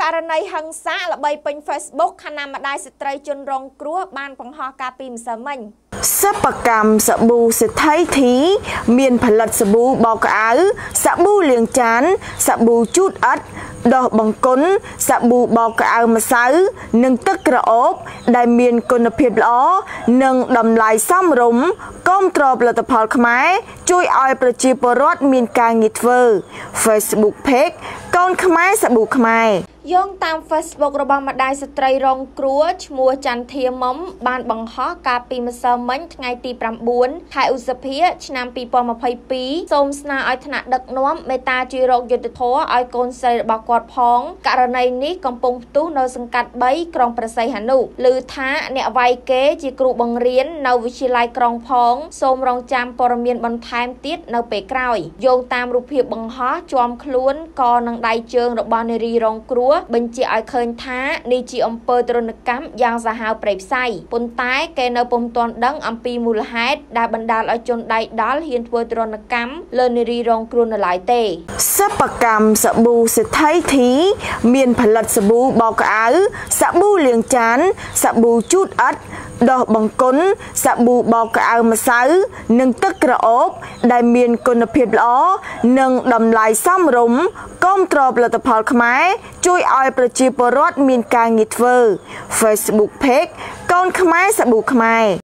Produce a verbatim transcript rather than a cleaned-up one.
ករណីហិង្សាល្បីពេញ Facebook ខណៈម្ដាយស្ត្រីជនរងគ្រោះបានបង្ហោះការពីម្សិលមិញសិប្បកម្មសាប៊ូសេដ្ឋីធីមានផលិតសាប៊ូបោកក្អៅសាប៊ូលាងចានសាប៊ូជូតអិតដោះបង្គន់សាប៊ូបោកក្អៅម្សៅនិងទឹកក្រអូបដែលមានគុណភាពល្អនិងតម្លៃសមរម្យគាំទ្រផលិតផលខ្មែរជួយឲ្យប្រជាពលរដ្ឋមានការងារធ្វើ Facebook Page កូនខ្មែរសាប៊ូខ្មែរយោងតាម Facebook របស់ម្ដាយស្ត្រីរងគ្រោះឈ្មោះចន្ទធាមុំបានបង្ហោះកាលពីម្សិលមិញថ្ងៃទីប្រាំបួនខែឧសភាឆ្នាំពីរពាន់ម្ភៃពីរសូមស្នើឲ្យថ្នាក់ដឹកនាំមេត្តាជួយរកយុត្តិធម៌ឲ្យកូនស្រីរបស់គាត់ផងករណីនេះកំពុងផ្ទុះនៅសង្កាត់បីក្រុងព្រះសីហនុឮថាអ្នកវាយគេជាគ្រូបង្រៀននៅវិទ្យាល័យក្រុងផងសូមរងចាំព័ត៌មានបន្ថែមទៀតនៅពេលក្រោយយោងតាមរូបភាពបង្ហោះជាប់ខ្លួនក៏នឹងដៃជើងរបស់នារីរងគ្រោះបញ្ជាឲ្យឃើញថានេះជាអំពើទរណកម្មយ៉ាងសាហាវព្រៃផ្សៃប៉ុន្តែគេនៅពុំទាន់ដឹងអំពីមូលហេតុដែលបណ្ដាលឲ្យជនដៃដល់ហ៊ានធ្វើទរណកម្មលើនារីរងគ្រោះនៅឡើយទេសិប្បកម្មសាប៊ូសេដ្ឋីធីមានផលិតសាប៊ូបោកក្អៅសាប៊ូលាងចានសាប៊ូជូតអិតដោះបង្គន់សាប៊ូបោកក្អៅម្សៅនិងទឹកក្រអូបដែលមានគុណភាពល្អនិងតម្លៃសមរម្យគាំទ្រផលិតផលខ្មែរជួយឲ្យប្រជាពលរដ្ឋមានការងារធ្វើ Facebook Page កូនខ្មែរសាប៊ូខ្មែរ